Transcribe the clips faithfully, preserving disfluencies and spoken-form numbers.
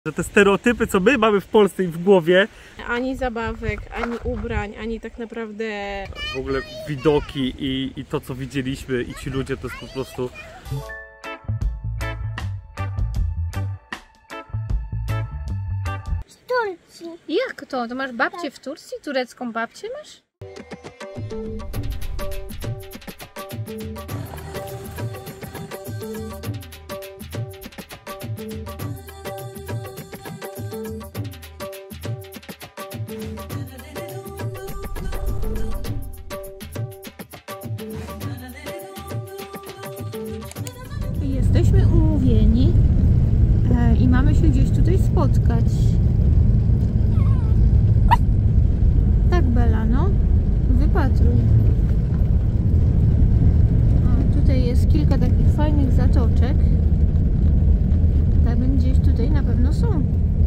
Że te stereotypy, co my mamy w Polsce i w głowie, ani zabawek, ani ubrań, ani tak naprawdę w ogóle widoki i, i to, co widzieliśmy i ci ludzie, to jest po prostu... Z Turcji. Jak to? To masz babcię w Turcji? Turecką babcię masz? Jesteśmy umówieni e, i mamy się gdzieś tutaj spotkać. Tak, Bela, no. Wypatruj. A, tutaj jest kilka takich fajnych zatoczek. Tak, gdzieś tutaj na pewno są.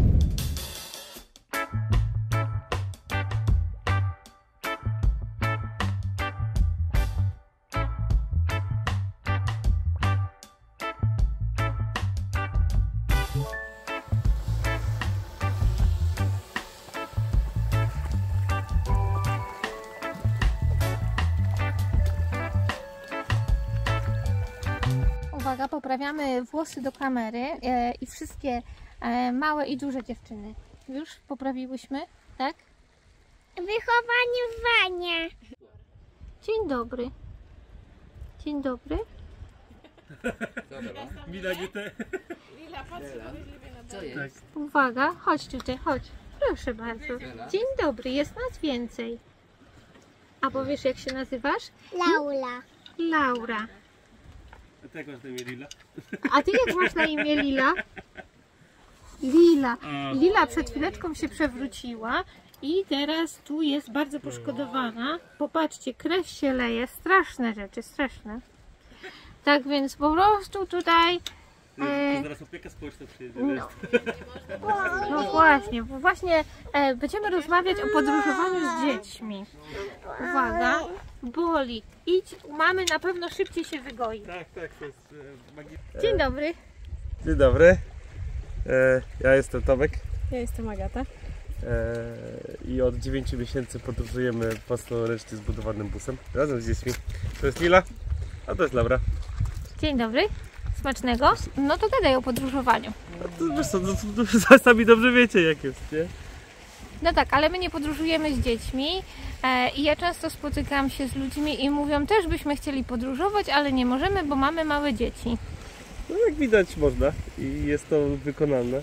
Uwaga, poprawiamy włosy do kamery e, i wszystkie e, małe i duże dziewczyny. Już poprawiłyśmy, tak? Wychowanie w wanie. Dzień dobry. Dzień dobry. Mila, nie te... Co jest? Uwaga, chodź tutaj, chodź. Proszę bardzo. Dzień dobry, jest nas więcej. A powiesz, jak się nazywasz? Laura. Laura. A ty jak masz na imię, Lila? A ty jak masz na imię, Lila? Lila. Lila przed chwileczką się przewróciła i teraz tu jest bardzo poszkodowana. Popatrzcie, krew się leje. Straszne rzeczy, straszne. Tak więc po prostu tutaj... To zaraz opieka społeczna przyjedzie, wiesz? No, no właśnie, bo właśnie e, będziemy rozmawiać o podróżowaniu z dziećmi. Uwaga, boli. Idź, mamy na pewno szybciej się wygoi. Tak, tak, to jest e, magiczne. Dzień dobry. Dzień dobry. E, ja jestem Tomek. ja jestem Agata. E, I od dziewięciu miesięcy podróżujemy własnoręcznie zbudowanym busem razem z dziećmi. To jest Lila, a to jest Laura. Dzień dobry. Smacznego. No to gadaj o podróżowaniu. A to, wiesz co, no, to, to sami dobrze wiecie, jak jest, nie? No tak, ale my nie podróżujemy z dziećmi e, i ja często spotykam się z ludźmi i mówią, też byśmy chcieli podróżować, ale nie możemy, bo mamy małe dzieci. No jak widać można i jest to wykonalne.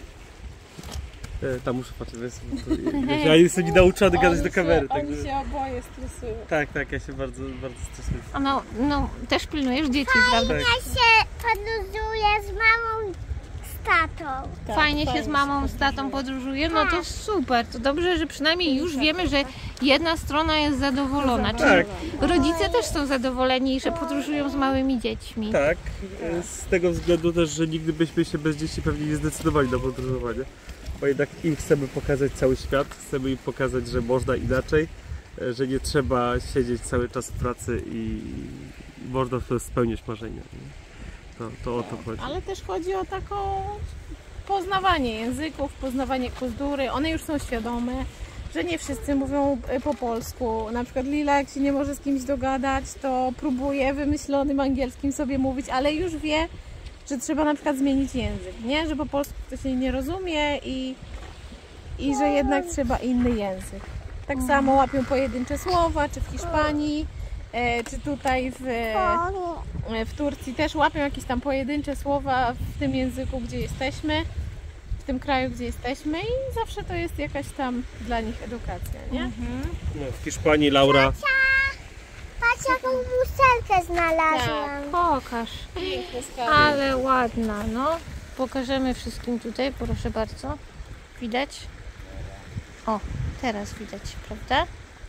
E, tam muszę patrzeć, wiesz, to, ja jestem nienauczony gadać do kamery. Tak, Oni że... się oboje stresują. tak, tak, ja się bardzo, bardzo stresuję. A no, no, też pilnujesz dzieci, prawda? Tak. Ja się podróżuję z mamą, z tatą. Tak, Fajnie się z fajnie mamą, się z tatą podróżuje, no to super, to dobrze, że przynajmniej już wiemy, że jedna strona jest zadowolona, czyli Tak. rodzice też są zadowoleni, że podróżują z małymi dziećmi. Tak, e, z tego względu też, że nigdy byśmy się bez dzieci pewnie nie zdecydowali na podróżowanie. Bo jednak im chcemy pokazać cały świat, chcemy im pokazać, że można inaczej, e, że nie trzeba siedzieć cały czas w pracy i, i można spełniać marzenia. Nie? To, to o to chodzi. Ale też chodzi o taką poznawanie języków, poznawanie kultury. One już są świadome, że nie wszyscy mówią po polsku. Na przykład Lila, jak się nie może z kimś dogadać, to próbuje wymyślonym angielskim sobie mówić, ale już wie, że trzeba na przykład zmienić język, nie? Że po polsku to się nie rozumie i, i że jednak trzeba inny język. Tak samo łapią pojedyncze słowa, czy w Hiszpanii, e, czy tutaj w, e, w Turcji też łapią jakieś tam pojedyncze słowa w tym języku, gdzie jesteśmy, w tym kraju, gdzie jesteśmy i zawsze to jest jakaś tam dla nich edukacja, nie? Mhm. No, w Hiszpanii Laura... Patrz, jaką muszelkę znalazłam. Pokaż. Piękny skarb. Ale ładna, no. Pokażemy wszystkim tutaj, proszę bardzo. Widać? O, teraz widać, prawda?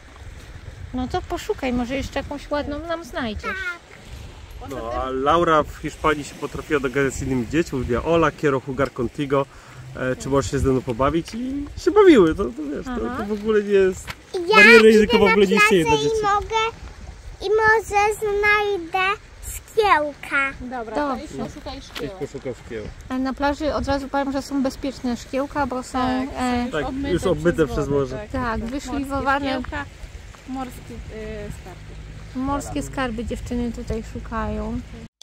No to poszukaj, może jeszcze jakąś ładną nam znajdziesz. No, a Laura w Hiszpanii się potrafiła dogadać z innymi dziećmi, mówiła hola, quiero jugar contigo, e, czy możesz się ze mną pobawić i się bawiły, to, to wiesz, to, to w ogóle nie jest... Bariera językowa w ogóle nie istnieje dla dzieci. I mogę, i może znajdę z szkiełka. Dobra, Dobrze. to idź poszukaj Idź szkiełek. poszukał szkieł. A na plaży od razu powiem, że są bezpieczne szkiełka, bo są Tak, e, Tak, już obmyte przez wodę, morze. Tak, Morskie wyszlifowane. szkiełka, morskie y, skarpy. morskie skarby dziewczyny tutaj szukają.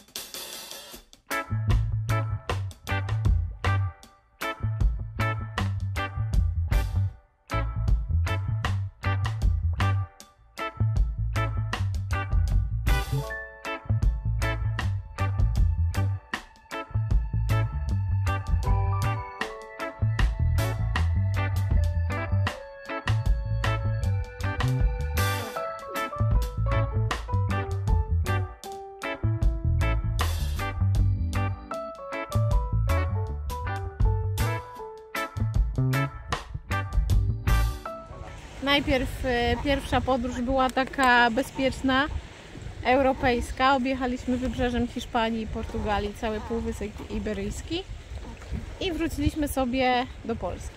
Najpierw e, pierwsza podróż była taka bezpieczna, europejska. Objechaliśmy wybrzeżem Hiszpanii i Portugalii, cały Półwysep Iberyjski i wróciliśmy sobie do Polski.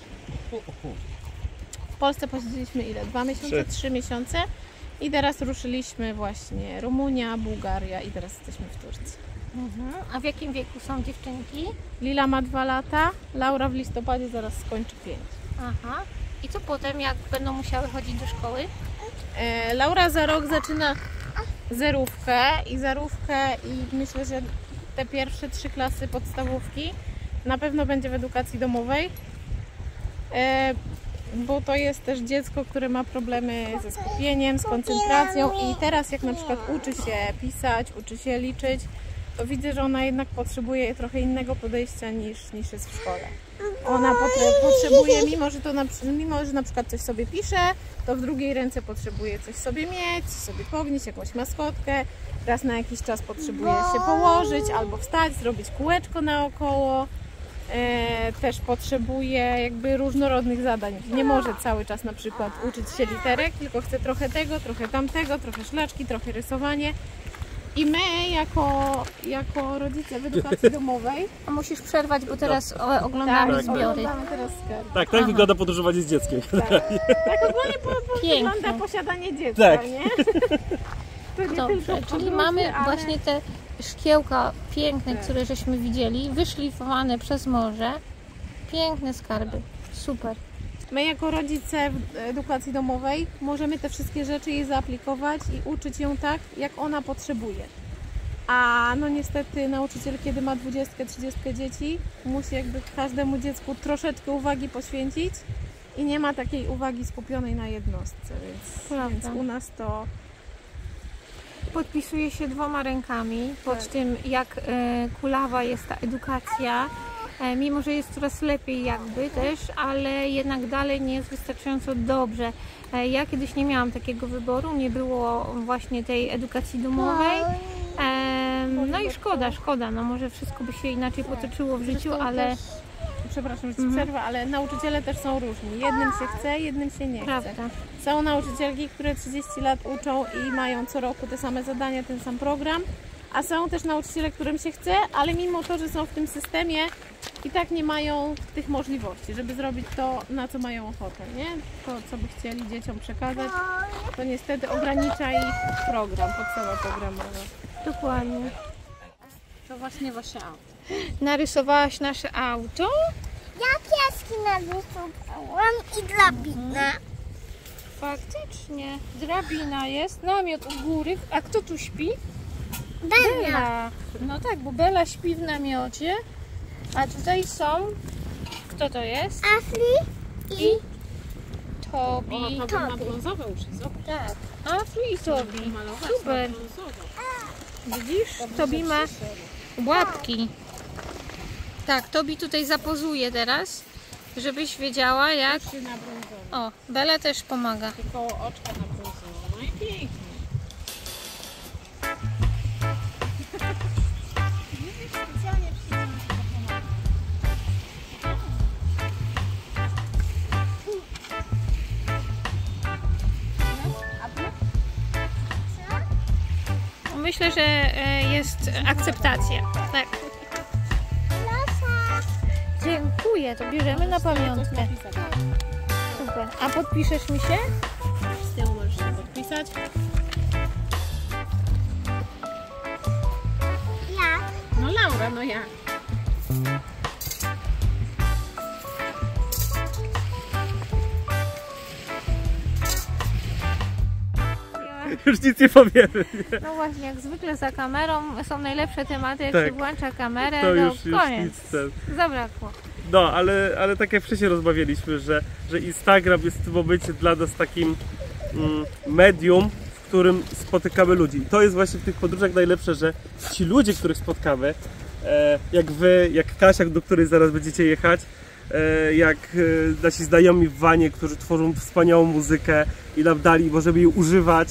W Polsce posiedzieliśmy ile? Dwa miesiące? Trzy. Trzy miesiące i teraz ruszyliśmy właśnie Rumunia, Bułgaria i teraz jesteśmy w Turcji. Mhm. A w jakim wieku są dziewczynki? Lila ma dwa lata, Laura w listopadzie zaraz skończy pięć. Aha. I co potem, jak będą musiały chodzić do szkoły? E, Laura za rok zaczyna zerówkę i zerówkę i myślę, że te pierwsze trzy klasy podstawówki na pewno będzie w edukacji domowej, e, bo to jest też dziecko, które ma problemy ze skupieniem, z koncentracją i teraz jak na przykład uczy się pisać, uczy się liczyć, to widzę, że ona jednak potrzebuje trochę innego podejścia niż, niż jest w szkole. Ona potrzebuje, mimo że, to na, mimo że na przykład coś sobie pisze, to w drugiej ręce potrzebuje coś sobie mieć, sobie pognieść, jakąś maskotkę. Raz na jakiś czas potrzebuje się położyć albo wstać, zrobić kółeczko naokoło. E, też potrzebuje jakby różnorodnych zadań. Nie może cały czas na przykład uczyć się literek, tylko chce trochę tego, trochę tamtego, trochę szlaczki, trochę rysowanie. I my jako, jako rodzice w edukacji domowej A musisz przerwać, bo teraz o, oglądamy Tak. zbiory. oglądamy teraz skarb. Tak, tak Aha. wygląda podróżowanie z dzieckiem. Tak, tak ogólnie po, po Pięknie. wygląda posiadanie dziecka, Tak. nie? To nie Dobrze, tylko czyli podróże, mamy ale... właśnie te szkiełka piękne, Tak. które żeśmy widzieli, wyszlifowane przez morze. Piękne skarby. Super. My jako rodzice w edukacji domowej możemy te wszystkie rzeczy jej zaaplikować i uczyć ją tak, jak ona potrzebuje. A no niestety nauczyciel, kiedy ma dwudziestkę, trzydziestkę dzieci, musi jakby każdemu dziecku troszeczkę uwagi poświęcić i nie ma takiej uwagi skupionej na jednostce, więc, Prawda. więc u nas to Podpisuję się dwoma rękami pod Tak. tym, jak e, kulawa jest ta edukacja. E, mimo, że jest coraz lepiej jakby też, ale jednak dalej nie jest wystarczająco dobrze. E, ja kiedyś nie miałam takiego wyboru, nie było właśnie tej edukacji domowej. E, no i szkoda, szkoda. No może wszystko by się inaczej potoczyło w życiu, Zresztą ale też, przepraszam, że ci Mhm. przerwę, ale nauczyciele też są różni. Jednym się chce, jednym się nie chce. prawda. Są nauczycielki, które trzydzieści lat uczą i mają co roku te same zadania, ten sam program, a są też nauczyciele, którym się chce, ale mimo to, że są w tym systemie, i tak nie mają tych możliwości, żeby zrobić to, na co mają ochotę, nie? To, co by chcieli dzieciom przekazać, to niestety ogranicza ich program, podstawa programowa. Dokładnie. To właśnie wasze auto. Narysowałaś nasze auto? Ja pieski narysowałam i drabinę. Faktycznie. Drabina jest, namiot u góry. A kto tu śpi? Bella. Bela. No tak, bo Bela śpi w namiocie. A tutaj są... Kto to jest? Afli i Tobi. O, to ma brązowe uszy, zobacz. Tak. Afli i Tobi. Malować Super. na brązowo. Widzisz? Tobi ma łapki. Tak, Tobi tutaj zapozuje teraz, żebyś wiedziała jak... Uszy na brązowo. O, Bela też pomaga. I koło oczka na brązowo. No i pięknie. Myślę, że e, jest akceptacja. Tak. proszę. Dziękuję, to bierzemy na pamiątkę. Super. A podpiszesz mi się? Z tyłu możesz się podpisać. Dobra, no ja. Już nic nie powiemy. Nie? No właśnie, jak zwykle za kamerą są najlepsze tematy, jak Tak. się włącza kamerę, To to już, już koniec. nic ten. Zabrakło. No, ale, ale tak jak wcześniej rozmawialiśmy, że, że Instagram jest w tym momencie dla nas takim mm, medium, w którym spotykamy ludzi. I to jest właśnie w tych podróżach najlepsze, że ci ludzie, których spotkamy, e, jak wy, jak Kasia, do której zaraz będziecie jechać, e, jak e, nasi znajomi w Wanie, którzy tworzą wspaniałą muzykę i nam dali, możemy jej używać.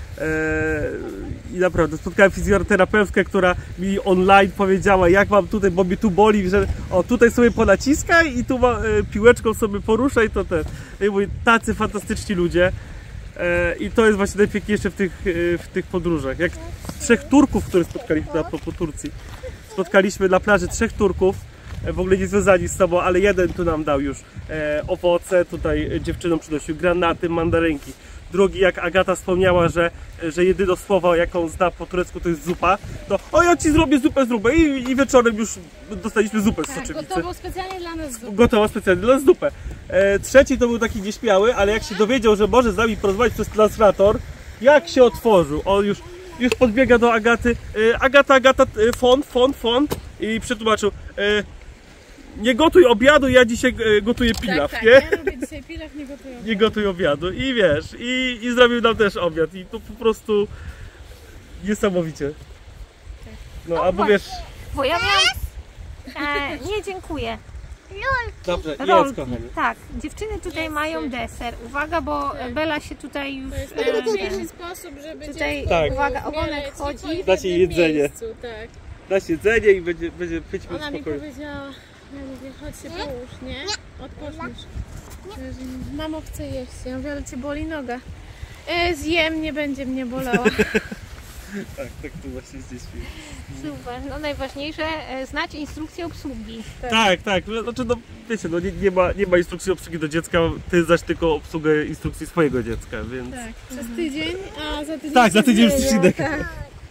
I naprawdę spotkałem fizjoterapeutkę, która mi online powiedziała, jak mam tutaj, bo mi tu boli, że o tutaj sobie ponaciskaj i tu ma, e, piłeczką sobie poruszaj, to ten. I mówię, tacy fantastyczni ludzie. E, I to jest właśnie najpiękniejsze w tych, e, w tych podróżach. Jak trzech Turków, których spotkaliśmy na po Turcji. Spotkaliśmy na plaży trzech Turków, e, w ogóle nie związani z sobą, ale jeden tu nam dał już e, owoce, tutaj dziewczynom przynosił granaty, mandarynki. Drugi, jak Agata wspomniała, że, że jedyne słowo, jaką zna po turecku, to jest zupa, to o, ja ci zrobię zupę z rubę i, i wieczorem już dostaliśmy zupę z Tak, soczewicy. gotowo specjalnie dla nas zupę. Gotowa specjalnie dla nas zupę. E, trzeci to był taki nieśmiały, ale jak się dowiedział, że może z nami porozmawiać przez translator, jak się otworzył, on już, już podbiega do Agaty, e, Agata, Agata, e, fon, fon, fon i przetłumaczył, e, nie gotuj obiadu, ja dzisiaj e, gotuję pilaw, tak, tak, nie? ja robię dzisiaj pilaw, nie gotuję. Nie gotuj obiadu i wiesz, i, i zrobił nam też obiad i to po prostu niesamowicie. No, O, albo właśnie. wiesz... Bo ja miałam... E, nie, dziękuję. Dobrze, jedz, Rolki. kochanie. Tak, dziewczyny tutaj mają deser. Uwaga, bo Bela się tutaj już... To jest e, najłatwiejszy sposób, żeby Tutaj, dziecko Tak. uwaga, w ogonek miarę wchodzi. cicho i w Dacie jednym jedzenie. miejscu, tak. Da siedzenie i będzie, będzie pićmy Ona mi spokojnie. powiedziała, ja mówię, chodź się połóż, nie? Odpoczniesz. Że mamo chce jeść. Ja mówię, ale cię boli noga. E, zjem, nie będzie mnie bolała. Tak, tak tu właśnie z dziećmi. Super. No najważniejsze, e, znać instrukcję obsługi. Tak, tak, no, znaczy no wiecie, no nie, nie, ma, nie ma instrukcji obsługi do dziecka, ty znasz tylko obsługę instrukcji swojego dziecka, więc... Tak, przez tydzień, a za tydzień Tak, za się tydzień już zmienia, coś innego. tak.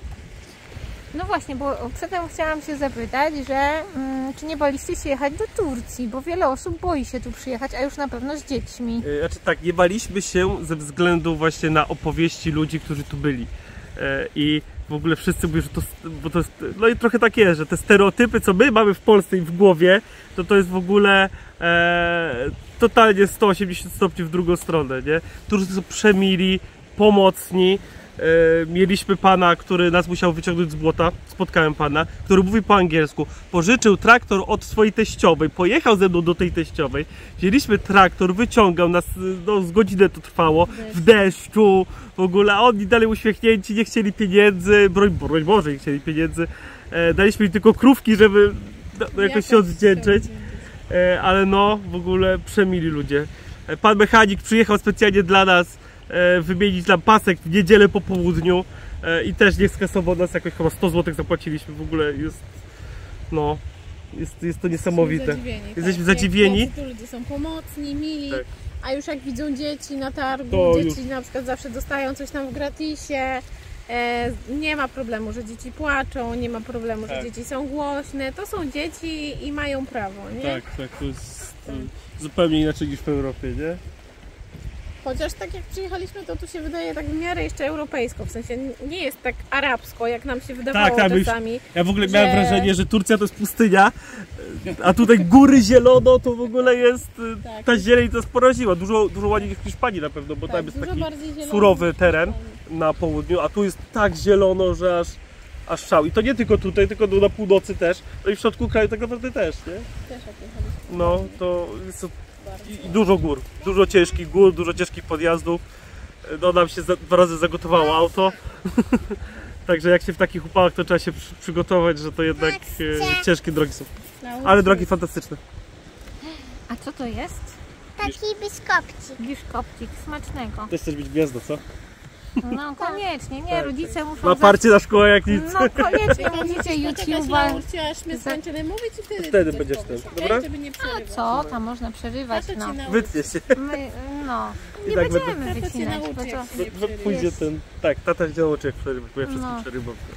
No właśnie, bo przedtem chciałam się zapytać, że mm, czy nie baliście się jechać do Turcji, bo wiele osób boi się tu przyjechać, a już na pewno z dziećmi. E, Znaczy tak, nie baliśmy się ze względu właśnie na opowieści ludzi, którzy tu byli. E, I w ogóle wszyscy mówią, że to, bo to jest, no i trochę tak jest, że te stereotypy, co my mamy w Polsce i w głowie, to to jest w ogóle e, totalnie sto osiemdziesiąt stopni w drugą stronę, nie? Turcy są przemili, pomocni. E, mieliśmy pana, który nas musiał wyciągnąć z błota, spotkałem pana, który mówi po angielsku, pożyczył traktor od swojej teściowej, pojechał ze mną do tej teściowej, wzięliśmy traktor, wyciągał nas, no z godzinę to trwało, w deszczu, w ogóle, a oni dalej uśmiechnięci, nie chcieli pieniędzy, broń, broń Boże, nie chcieli pieniędzy, e, daliśmy im tylko krówki, żeby no, no, jakoś się odwdzięczyć, e, ale no, w ogóle przemili ludzie. E, pan mechanik przyjechał specjalnie dla nas, e, wymienić nam pasek w niedzielę po południu e, i też nie skasował nas, jakoś chyba sto złotych zapłaciliśmy, w ogóle jest, no, jest, jest to niesamowite. Zadziwieni, Jesteśmy tak. zadziwieni. Jak tacy ludzie są pomocni, mili, Tak. a już jak widzą dzieci na targu, To dzieci już. na przykład zawsze dostają coś tam w gratisie, e, nie ma problemu, że dzieci płaczą, nie ma problemu, Tak. że dzieci są głośne, to są dzieci i mają prawo, nie? Tak, tak, to jest e, zupełnie inaczej niż w Europie, nie? Chociaż tak jak przyjechaliśmy, to tu się wydaje tak w miarę jeszcze europejsko, w sensie nie jest tak arabsko, jak nam się wydawało Tak, tak, my już- czasami. Ja w ogóle Że- miałem wrażenie, że Turcja to jest pustynia, a tutaj góry zielono, to w ogóle jest, e, Tak. ta zieleń to jest poraziła, dużo, dużo ładniej niż w Hiszpanii na pewno, bo Tak, tam jest dużo taki bardziej zielono surowy niż w teren Hiszpanii. na południu, a tu jest tak zielono, że aż, aż szał. I to nie tylko tutaj, tylko na północy też, no i w środku kraju tak naprawdę też, nie? Też jak jechaliśmy. No, to jest Bardzo. i, i dużo gór, dużo ciężkich gór, dużo ciężkich podjazdów. No nam się za, dwa razy zagotowało auto. Także jak się w takich upałach, to trzeba się przy, przygotować, że to jednak e, ciężkie drogi są. Ale drogi fantastyczne. A co to jest? Taki biskopcik. Biszkopcik, smacznego. Też chcesz być gwiazdą, co? No koniecznie, nie, Tak, rodzice muszą... Na parcie na szkołę jak nic. No koniecznie musicie YouTube'a. Nauczyła aż my skończymy mówić i wtedy, Wtedy coś będziesz powiesz, ten, okej? dobra? Żeby nie A przerywać. co? Tam można przerywać, Tato no. cię nauczy. Wytnie się. My, no, I nie tak będziemy Tato cię wycinać, nauczy, bo to... jak się nie Bo przerywa. Pójdzie ten. Tak, tata działo czy jak przerywam, bo ja wszystkim No. przerywam. No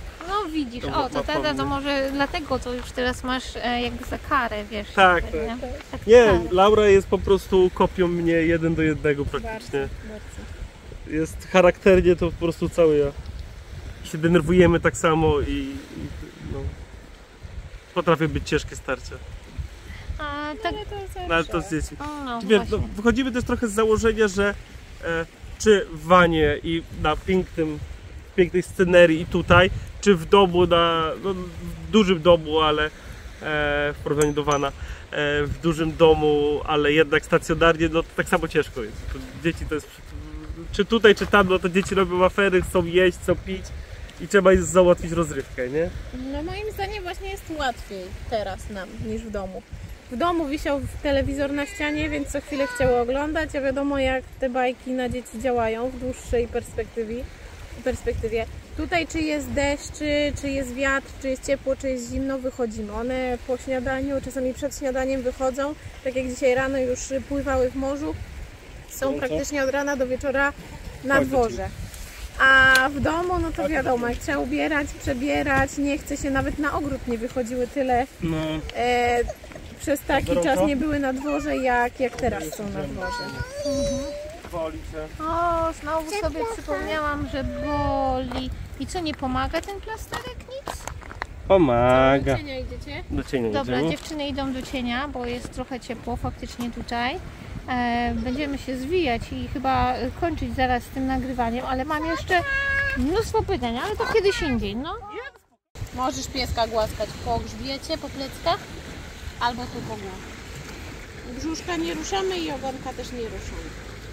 No widzisz, To o, to ma tata, to pomysł. może dlatego to już teraz masz e, jakby za karę, wiesz. Tak, jakby, tak. nie? Tak Nie, karę. Laura jest po prostu kopią mnie jeden do jednego praktycznie. Bardzo. Jest charakternie to po prostu cały ja. Się denerwujemy tak samo i, i no, potrafią być ciężkie starcia. A tak, Ale to zawsze. No ale to z dziećmi. o, no Wiesz, no, właśnie. wychodzimy też trochę z założenia, że e, czy w wanie i na pięknym, pięknej scenerii i tutaj, czy w domu, na no, w dużym domu, ale e, w porównaniu do wana, e, w dużym domu, ale jednak stacjonarnie, no to tak samo ciężko jest. To dzieci to jest, czy tutaj, czy tam, no to dzieci robią afery, chcą jeść, chcą pić i trzeba jest załatwić rozrywkę, nie? No moim zdaniem właśnie jest łatwiej teraz nam niż w domu. W domu wisiał telewizor na ścianie, więc co chwilę chciały oglądać, a wiadomo jak te bajki na dzieci działają w dłuższej perspektywie. perspektywie. Tutaj czy jest deszcz, czy, czy jest wiatr, czy jest ciepło, czy jest zimno, wychodzimy. One po śniadaniu, czasami przed śniadaniem wychodzą, tak jak dzisiaj rano już pływały w morzu. Są praktycznie od rana do wieczora na Chodź do dworze. A w domu, no to wiadomo, jak trzeba ubierać, przebierać, nie chce się, nawet na ogród nie wychodziły tyle. No. E, przez taki Dorota? czas nie były na dworze, jak, jak teraz są na dworze. Woli cię. O, znowu sobie przypomniałam, że boli. I co, nie pomaga ten plasterek? Nic? Pomaga. Cienia idziecie? Do cienia Dobra, idziemy. dziewczyny idą do cienia, bo jest trochę ciepło faktycznie tutaj. E, będziemy się zwijać i chyba kończyć zaraz z tym nagrywaniem, ale mam jeszcze mnóstwo pytań, ale to kiedyś indziej, no. Możesz pieska głaskać po grzbiecie, po pleckach, albo tu po głowie. Brzuszka nie ruszamy i ogonka też nie ruszamy.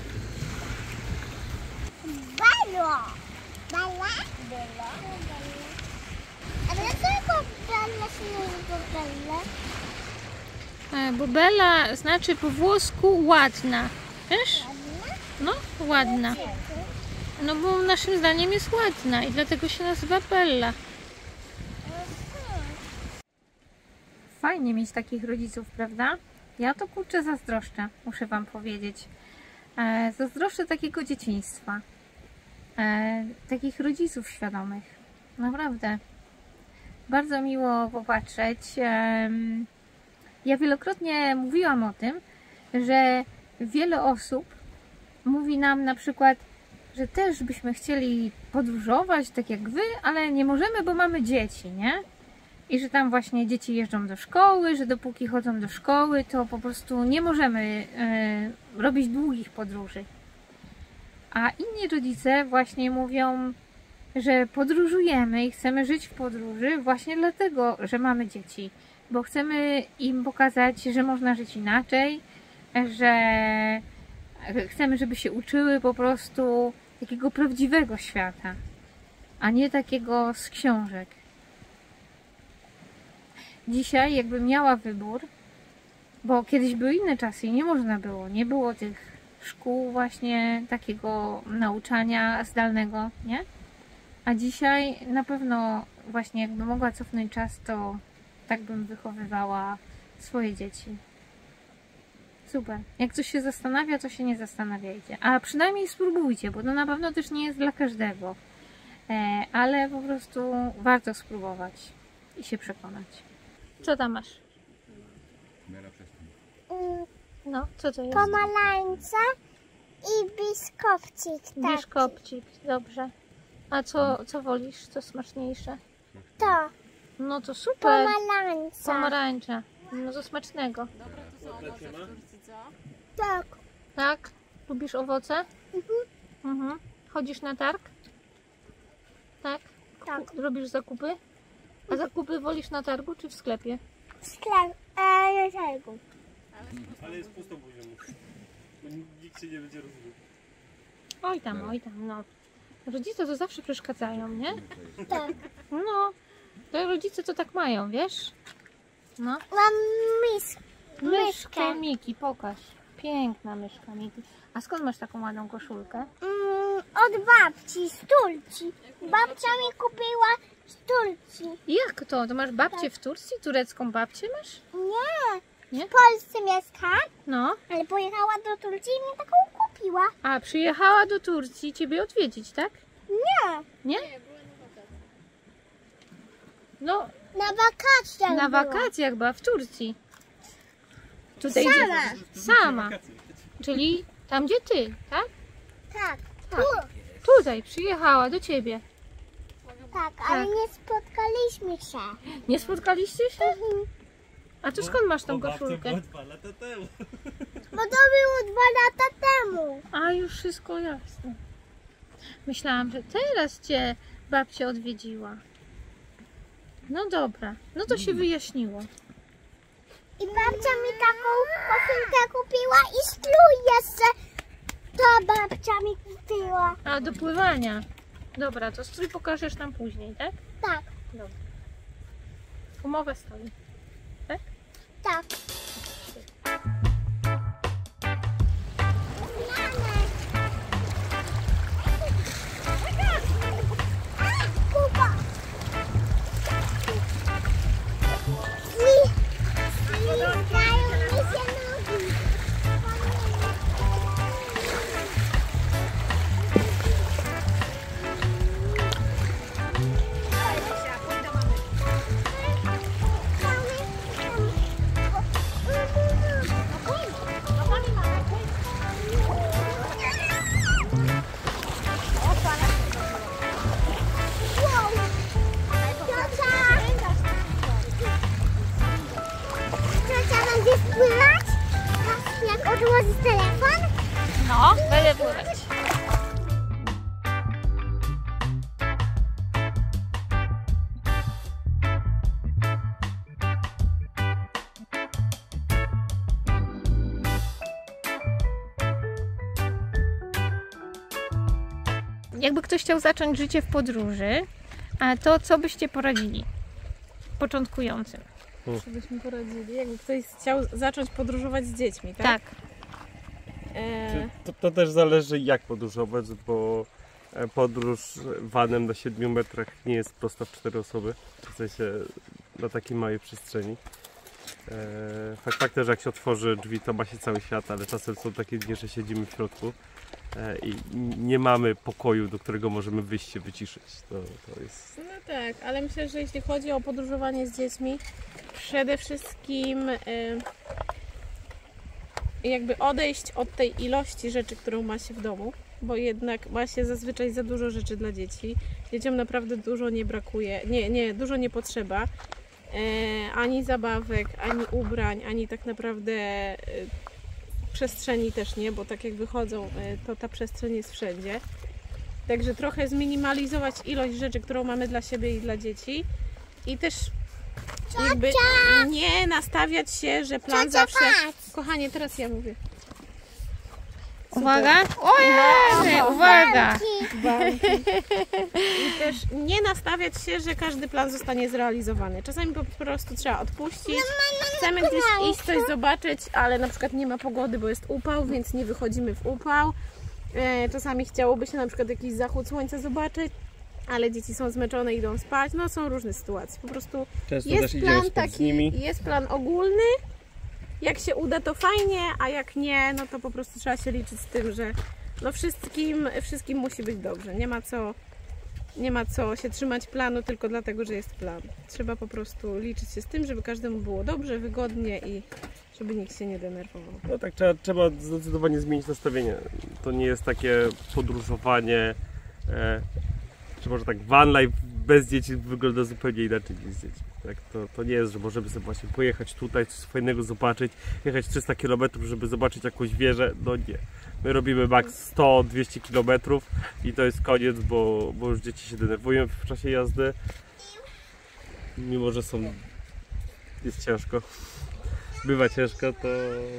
Balo! Bala? Bala? A dlaczego Bala się nazywa Bala? E, bo Bella znaczy po włosku ładna, wiesz? No, ładna. No bo naszym zdaniem jest ładna i dlatego się nazywa Bella. Fajnie mieć takich rodziców, prawda? Ja to kurczę zazdroszczę, muszę wam powiedzieć. E, zazdroszczę takiego dzieciństwa. E, takich rodziców świadomych. Naprawdę. Bardzo miło popatrzeć. Em, Ja wielokrotnie mówiłam o tym, że wiele osób mówi nam na przykład, że też byśmy chcieli podróżować tak jak wy, ale nie możemy, bo mamy dzieci, nie? I że tam właśnie dzieci jeżdżą do szkoły, że dopóki chodzą do szkoły, to po prostu nie możemy e, robić długich podróży. A inni rodzice właśnie mówią, że podróżujemy i chcemy żyć w podróży właśnie dlatego, że mamy dzieci. Bo chcemy im pokazać, że można żyć inaczej, że chcemy, żeby się uczyły po prostu takiego prawdziwego świata, a nie takiego z książek. Dzisiaj jakbym miała wybór, bo kiedyś były inne czasy i nie można było, nie było tych szkół właśnie takiego nauczania zdalnego, nie? A dzisiaj na pewno właśnie jakbym mogła cofnąć czas, to tak bym wychowywała swoje dzieci. Super. Jak coś się zastanawia, to się nie zastanawiajcie. A przynajmniej spróbujcie, bo to na pewno też nie jest dla każdego. E, ale po prostu warto spróbować i się przekonać. Co tam masz? Mm, No, co to jest? Pomarańcza i biskopcik, tak. Biszkopcik, dobrze. A co, co wolisz? Co smaczniejsze? To, No to super. pomarańcza. Pomarańcza. No to smacznego. Tak. Tak? Lubisz owoce? Mhm. Chodzisz na targ? Tak? Tak. Ku- Robisz zakupy? A zakupy wolisz na targu czy w sklepie? Sklep, e, jeżelku. Ale jest pustą buzią. Nikt się nie będzie rozumiał. Oj tam, oj tam, no. Rodzice to zawsze przeszkadzają, nie? Tak. No. To rodzice to tak mają, wiesz? No. Mam mis, Myszkę myszkę. Miki, pokaż. Piękna myszka Miki. A skąd masz taką ładną koszulkę? Mm, od babci, z Turcji. Babcia mi kupiła z Turcji. Jak to? To masz babcię w Turcji? Turecką babcię masz? Nie, Nie? w Polsce mieszka, No. ale pojechała do Turcji i mi taką kupiła. A, przyjechała do Turcji ciebie odwiedzić, tak? Nie, Nie? No, Na wakacjach na była. wakacjach była w Turcji. Tutaj Sama. Gdzie, sama. Czyli tam gdzie ty, tak? Tak, Tak. tu. Tutaj przyjechała do ciebie. Tak, ale nie spotkaliśmy się. Nie spotkaliście się? Mhm. A to skąd masz tą Bo babcia koszulkę? była dwa lata temu. Bo to było dwa lata temu. A już wszystko jasne. Myślałam, że teraz cię babcia odwiedziła. No dobra, no to się wyjaśniło. I babcia mi taką koszulkę kupiła i strój jeszcze to babcia mi kupiła. A do pływania. Dobra, to strój pokażesz nam później, tak? Tak, Dobra. Umowa stoi. tak. Kuba. Śli- ślizgają mi się nogi. Ciocia będzie spływać? Jak odłożysz telefon? No, będę pływać. Jakby ktoś chciał zacząć życie w podróży, a to co byście poradzili początkującym? Co byśmy poradzili? Jakby ktoś chciał zacząć podróżować z dziećmi, tak? Tak. E, To, to też zależy jak podróżować, bo podróż vanem na siedmiu metrach nie jest prosta w cztery osoby. W sensie na takiej małej przestrzeni. E, fakt faktem, że jak się otworzy drzwi, to ma się cały świat, ale czasem są takie dni, że siedzimy w środku e, i nie mamy pokoju, do którego możemy wyjść się wyciszyć. To, to jest... No tak, ale myślę, że jeśli chodzi o podróżowanie z dziećmi, przede wszystkim y, jakby odejść od tej ilości rzeczy, którą ma się w domu, bo jednak ma się zazwyczaj za dużo rzeczy dla dzieci. Dzieciom naprawdę dużo nie brakuje, nie, nie, dużo nie potrzeba. E, ani zabawek, ani ubrań, ani tak naprawdę e, przestrzeni też nie, bo tak jak wychodzą, e, to ta przestrzeń jest wszędzie. Także trochę zminimalizować ilość rzeczy, którą mamy dla siebie i dla dzieci. I też jakby nie nastawiać się, że plan Ciocia, zawsze... patrz. Kochanie, teraz ja mówię. Uwaga! Ojej! Uwaga! Banki. I też nie nastawiać się, że każdy plan zostanie zrealizowany. Czasami po prostu trzeba odpuścić. Chcemy gdzieś iść, coś zobaczyć, ale na przykład nie ma pogody, bo jest upał, więc nie wychodzimy w upał. E, Czasami chciałoby się na przykład jakiś zachód słońca zobaczyć, ale dzieci są zmęczone, idą spać. No są różne sytuacje. Po prostu Często jest też idziemy plan spać z taki, nimi. jest plan ogólny. Jak się uda, to fajnie, a jak nie, no to po prostu trzeba się liczyć z tym, że no wszystkim, wszystkim musi być dobrze. Nie ma co, nie ma co się trzymać planu tylko dlatego, że jest plan. Trzeba po prostu liczyć się z tym, żeby każdemu było dobrze, wygodnie i żeby nikt się nie denerwował. No tak, trzeba, trzeba zdecydowanie zmienić nastawienie. To nie jest takie podróżowanie, e, czy może tak van life bez dzieci wygląda zupełnie inaczej niż z dziećmi. Tak? To, to nie jest, że możemy sobie właśnie pojechać tutaj, coś fajnego zobaczyć, jechać trzysta kilometrów, żeby zobaczyć jakąś wieżę. No nie. My robimy max sto dwieście kilometrów i to jest koniec, bo, bo już dzieci się denerwują w czasie jazdy. Mimo, że są... jest ciężko. Bywa ciężko, to...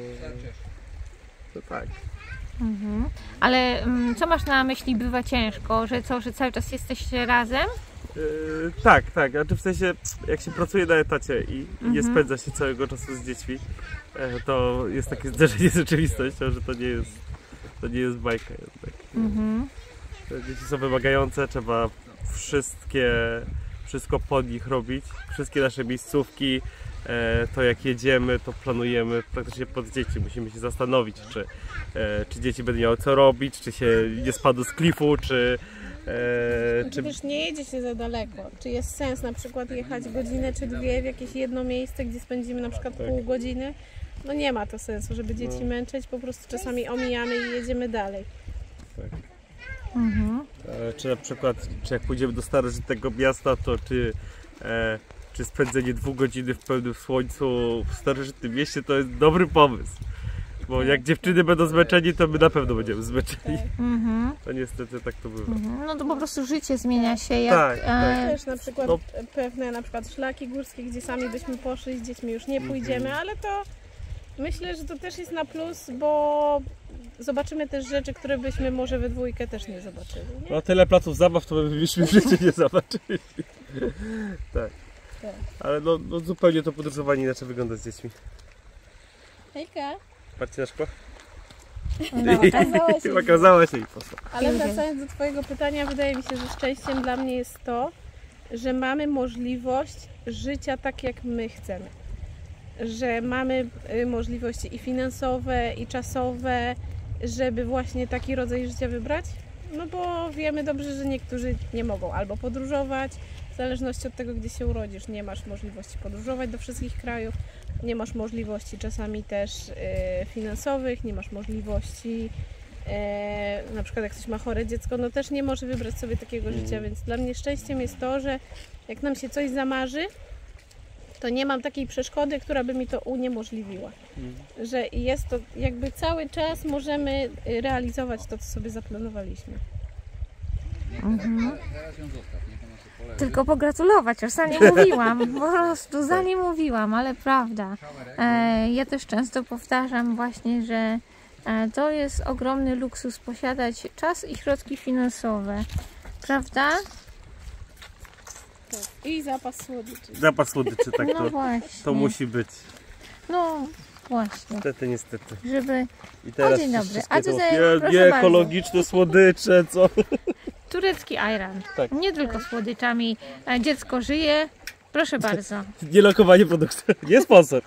to tak. Mhm. Ale mm, co masz na myśli, bywa ciężko? Że co, że cały czas jesteście razem? Yy, tak, tak, znaczy w sensie jak się pracuje na etacie i, i nie Mhm. spędza się całego czasu z dziećmi, e, to jest takie zderzenie z rzeczywistością, że to nie jest, to nie jest bajka jednak. Mhm. Te dzieci są wymagające, trzeba wszystkie, wszystko pod nich robić, wszystkie nasze miejscówki, e, to jak jedziemy, to planujemy praktycznie pod dzieci. Musimy się zastanowić, czy, e, czy dzieci będą miały co robić, czy się nie spadł z klifu, czy... E, Czy też nie jedzie się za daleko? Czy jest sens na przykład jechać godzinę czy dwie w jakieś jedno miejsce, gdzie spędzimy na przykład Tak. pół godziny? No nie ma to sensu, żeby dzieci No. męczyć, po prostu czasami omijamy i jedziemy dalej. tak. Mhm. E, czy na przykład, czy jak pójdziemy do starożytnego miasta, to czy, e, czy spędzenie dwóch godzin w pełnym słońcu w starożytnym mieście to jest dobry pomysł. Bo jak dziewczyny będą zmęczeni, to my na pewno będziemy zmęczeni. Mhm. To niestety tak to bywa. Mhm. No to po prostu życie zmienia się. Jak, Tak, tak. e, Też na przykład No. pewne na przykład szlaki górskie, gdzie sami byśmy poszli, z dziećmi już nie pójdziemy, ale to myślę, że to też jest na plus, bo zobaczymy też rzeczy, które byśmy może we dwójkę też nie zobaczyli. Nie? No tyle placów zabaw, to my byśmy w życiu nie zobaczyli. Tak. Tak. Ale no, no zupełnie to podróżowanie inaczej wygląda z dziećmi. Hejka, Patrzcie na szkło. no, okazała się. Okazała się i poszła. Ale wracając do Twojego pytania, wydaje mi się, że szczęściem dla mnie jest to, że mamy możliwość życia tak, jak my chcemy. Że mamy y, możliwości i finansowe, i czasowe, żeby właśnie taki rodzaj życia wybrać. No bo wiemy dobrze, że niektórzy nie mogą albo podróżować, w zależności od tego, gdzie się urodzisz. Nie masz możliwości podróżować do wszystkich krajów, nie masz możliwości czasami też y, finansowych, nie masz możliwości, y, na przykład jak ktoś ma chore dziecko, no też nie może wybrać sobie takiego Mhm. życia, więc dla mnie szczęściem jest to, że jak nam się coś zamarzy, to nie mam takiej przeszkody, która by mi to uniemożliwiła. Mhm. Że jest to jakby cały czas możemy y, realizować to, co sobie zaplanowaliśmy. Mhm. Tylko pogratulować, już za nie mówiłam, po prostu za nie mówiłam, ale prawda. E, ja też często powtarzam właśnie, że e, to jest ogromny luksus posiadać czas i środki finansowe, prawda? Tak. I zapas słodyczy. Zapas słodyczy, tak No to, właśnie. to musi być. No właśnie, Niestety, niestety. żeby I teraz dzień dobry. wszystkie A to tutaj, nie- proszę nie bardzo. ekologiczne słodycze, co? turecki ajran, Tak. nie tylko słodyczami, e, dziecko żyje, proszę bardzo. Nie lokowanie produktu. Nie sponsor.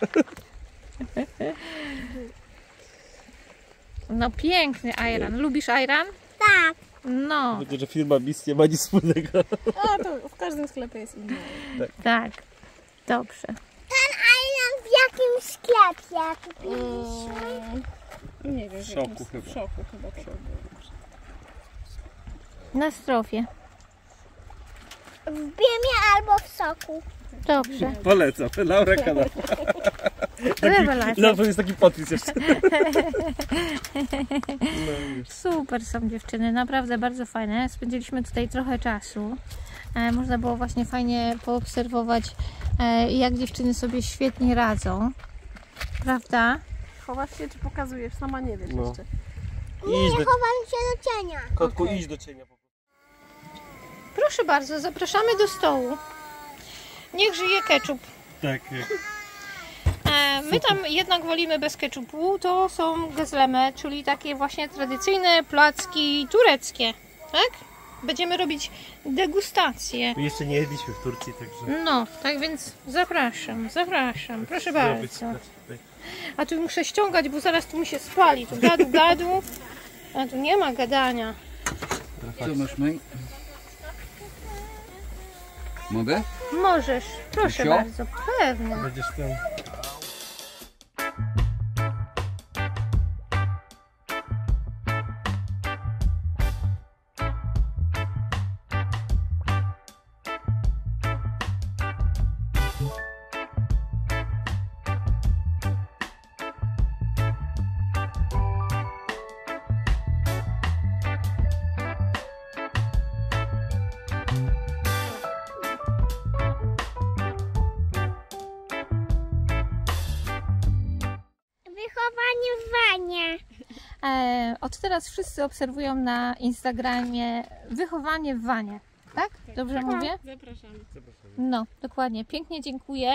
No piękny ajran, lubisz ajran? Tak. No, Tylko, że firma Bis nie ma nic wspólnego. A to w każdym sklepie jest inny. tak, dobrze. Ten island w jakim sklepie kupiliśmy? Mm, nie wiem, w, W szoku jakim- chyba. w szoku chyba to było. Na strofie, W Biemie albo w soku. dobrze. Polecam. Laura kanał. Rewelacja. No to jest taki podpis jeszcze. Super są dziewczyny, naprawdę bardzo fajne. Spędziliśmy tutaj trochę czasu. E, można było właśnie fajnie poobserwować, e, jak dziewczyny sobie świetnie radzą. Prawda? Chowasz się czy pokazujesz? Sama nie wiesz No. jeszcze. Idź do... Chowam się do cienia. Kotku, Okej. idź do cienia. Proszę bardzo, zapraszamy do stołu. Niech żyje ketchup. Tak. E, my tam jednak wolimy bez ketchupu. To są gezleme, czyli takie właśnie tradycyjne placki tureckie. Tak? Będziemy robić degustację. My jeszcze nie jedliśmy w Turcji, także... No, tak więc zapraszam, zapraszam. Proszę Miało być bardzo. tutaj. A tu muszę ściągać, bo zaraz tu mi się spali. Tu gadu, gadu. A tu nie ma gadania. Co masz, Maj? Mogę? Możesz, proszę Sio? bardzo. Pewnie. Będziesz ten... Wychowanie w wanie. E, od teraz wszyscy obserwują na Instagramie wychowanie w wanie. Tak? Dobrze mówię? Zapraszamy. No, dokładnie. Pięknie dziękuję.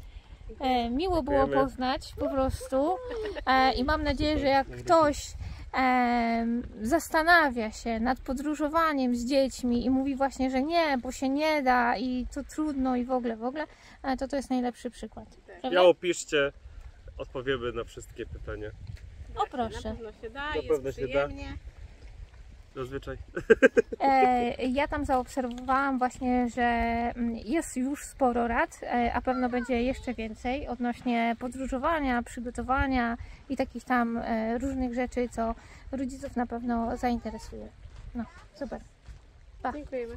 E, miło było Dziękujemy. poznać po prostu. E, I mam nadzieję, że jak ktoś em, zastanawia się nad podróżowaniem z dziećmi i mówi właśnie, że nie, bo się nie da i to trudno i w ogóle, w ogóle, to to jest najlepszy przykład. Prawda? Śmiało piszcie, odpowiemy na wszystkie pytania. O proszę. Na pewno się da, Na jest pewno się da. przyjemnie. Zazwyczaj. E, ja tam zaobserwowałam właśnie, że mm, jest już sporo rad, e, a pewno będzie jeszcze więcej odnośnie podróżowania, przygotowania i takich tam e, różnych rzeczy, co rodziców na pewno zainteresuje. No, super. Dziękujemy.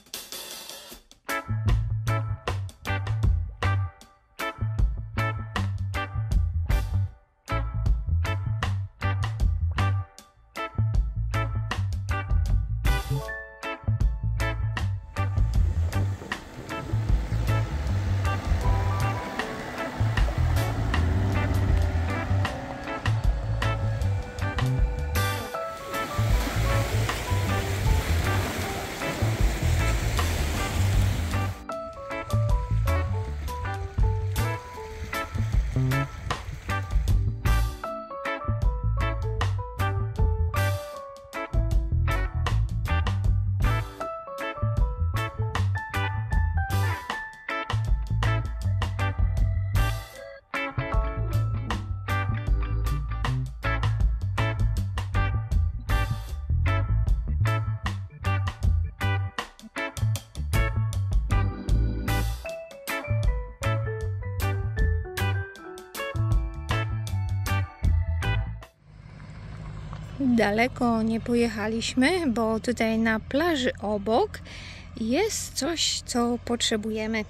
Daleko nie pojechaliśmy, bo tutaj na plaży obok jest coś, co potrzebujemy.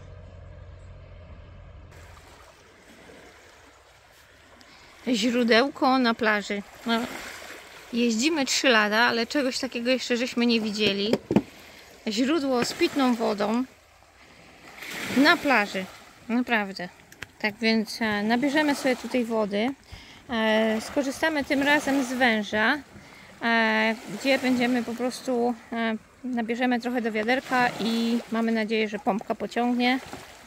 Źródełko na plaży. No, jeździmy trzy lata, ale czegoś takiego jeszcze żeśmy nie widzieli. Źródło z pitną wodą na plaży. Naprawdę. Tak więc e, nabierzemy sobie tutaj wody. E, skorzystamy tym razem z węża, e, gdzie będziemy po prostu e, nabierzemy trochę do wiaderka i mamy nadzieję, że pompka pociągnie.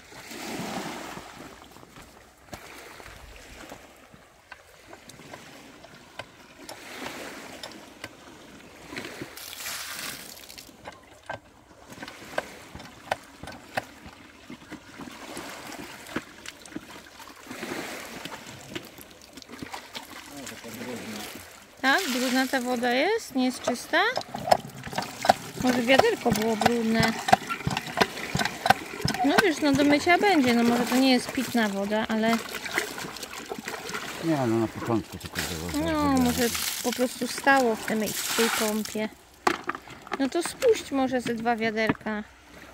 Tak? Brudna ta woda jest? Nie jest czysta? Może wiaderko było brudne. No wiesz, no do mycia będzie. No może to nie jest pitna woda, ale... Nie, no na początku tylko było. No może po prostu stało w tej, w tej pompie. No to spuść może ze dwa wiaderka.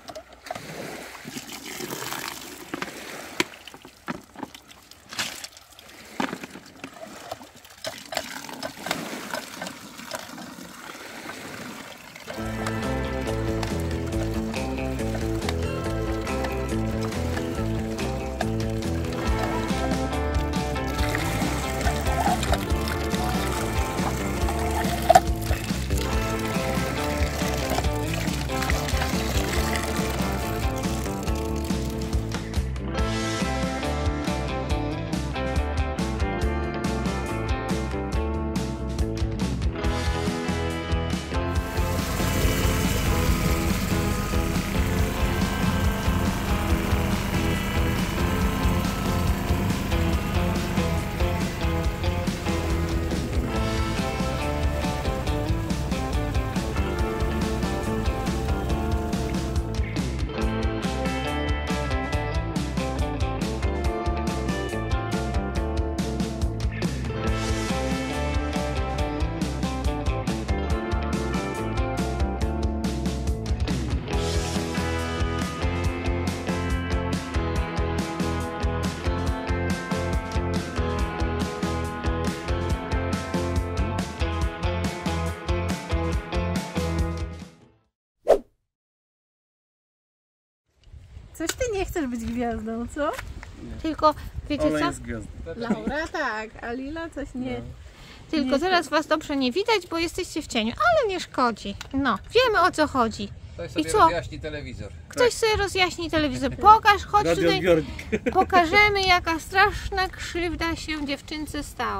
Coś ty nie chcesz być gwiazdą, co? Tylko, wiecie Ona co? jest gwiazdą. Laura tak, a Lila coś nie. Tylko nie teraz was dobrze nie widać, bo jesteście w cieniu, ale nie szkodzi. No, wiemy o co chodzi. Ktoś I sobie co? rozjaśni telewizor. Ktoś sobie rozjaśni telewizor. Pokaż, chodź tutaj. Radiozbiornik. Pokażemy, jaka straszna krzywda się dziewczynce stała.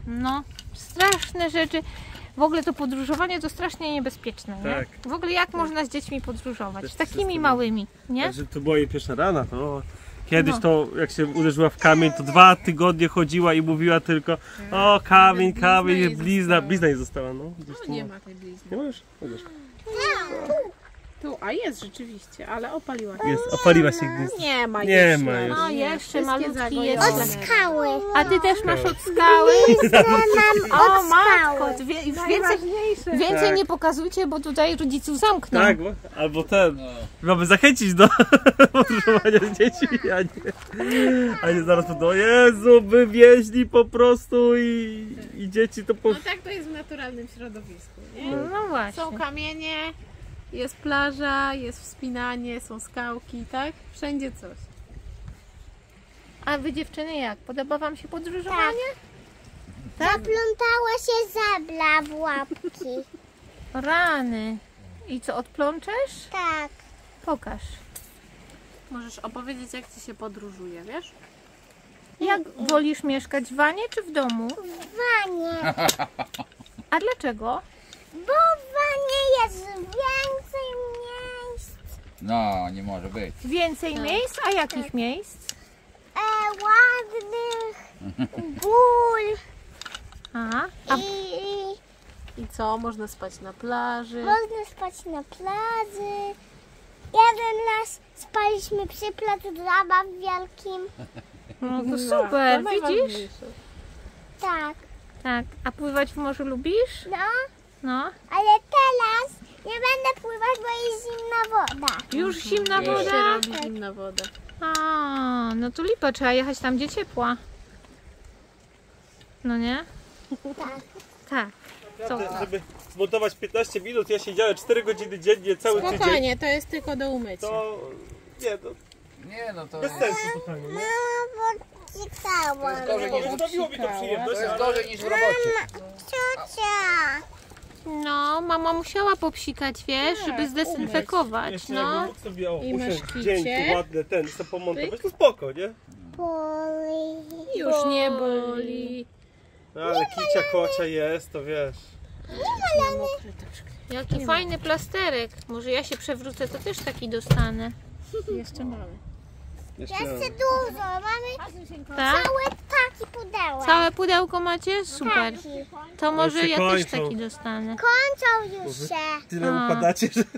No, straszne rzeczy. W ogóle to podróżowanie to strasznie niebezpieczne, nie? Tak. W ogóle jak można z dziećmi podróżować? Też Takimi system. małymi, nie? Także to była jej pierwsza rana, to kiedyś No. to jak się uderzyła w kamień, to dwa tygodnie chodziła i mówiła tylko o kamień, Nawet kamień, blizna jej blizna, została. blizna jej została, no. Gdzieś No tu nie ma. ma tej blizny. Nie ma już? Chociaż. Tu, a jest rzeczywiście, ale opaliła się. Jest, opaliła się gdzieś. Nie ma Nie jeszcze. ma jeszcze. No jeszcze Wszystkie malutki zagojone. jest. Od skały. A ty też masz od skały? Mam O od matko, skały. to wie, już więcej, więcej Tak. nie pokazujcie, bo tutaj rodziców zamkną. Tak, bo, albo ten. Mamy zachęcić do podróżowania z dziećmi, a nie, a nie zaraz to, o Jezu, wywieźli po prostu i, i dzieci to po... No tak to jest w naturalnym środowisku, nie? No właśnie. Są kamienie, jest plaża, jest wspinanie, są skałki, tak? Wszędzie coś. A wy dziewczyny jak? Podoba wam się podróżowanie? Zaplątała się żabla w łapki. Rany. I co, odplączesz? Tak. Pokaż. Możesz opowiedzieć, jak ci się podróżuje, wiesz? Jak wolisz mieszkać w wanie czy w domu? Wanie. A dlaczego? Bo w wanie jest więcej miejsc. No, nie może być. Więcej miejsc? A jakich miejsc? E, ładnych. Gór. A, a I, i I co? Można spać na plaży. można spać na plaży. Jeden raz spaliśmy przy placu zabaw wielkim. no to To super, widzisz? najważniejsze. Tak. Tak. A pływać w morzu lubisz? No, No. ale teraz nie będę pływać, bo jest zimna woda. Już zimna Jest. Się woda? robi zimna woda. A, no to lipa, trzeba jechać tam, gdzie ciepła. No nie? Tak. Tak. Co? Żeby zmontować piętnaście minut, ja siedziałem cztery godziny dziennie, cały tydzień. Spokojnie, to jest tylko do umycia. To nie, to Nie, no to bez sensu totalnie, nie? No, bo czytałam. jest gorzej niż, Sprawiło mi to przyjemność, to jest ale... gorzej niż w robocie. Ciocia. No, mama musiała popsikać, wiesz, żeby zdezynfekować, Jeszcze jakbym no. mógł sobie o, I usiąść masz w dzień, kicie. tu ładne, ten, sobie pomontować, to spoko, nie? Boli. Już nie boli. No, ale kicia kocia jest, to wiesz. Jaki fajny plasterek. Może ja się przewrócę, to też taki dostanę. Jeszcze mały. Jeszcze Jeszcze dużo. Mamy Tak? całe taki pudełek. Całe pudełko macie? Super. Taki. To może się ja też kończą. taki dostanę. Kończą już się. tyle A. upadacie, że...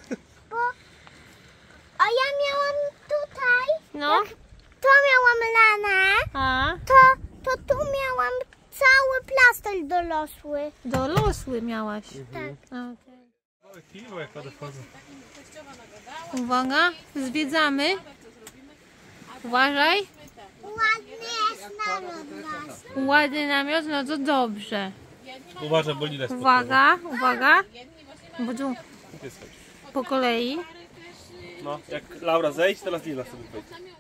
A ja miałam tutaj, No, to miałam lanę, a to, to tu miałam cały plaster dorosły. dorosły miałaś. Tak. Okej. Piwo jak one wchodzą. Uwaga, zwiedzamy. Uważaj. Ładny jest naród nas. Ładny namiot, no to dobrze. Uważaj, bo lile spotkało. Uwaga, uwaga. Bo tu po kolei. No, jak Laura zejść, teraz Lila sobie wejdzie.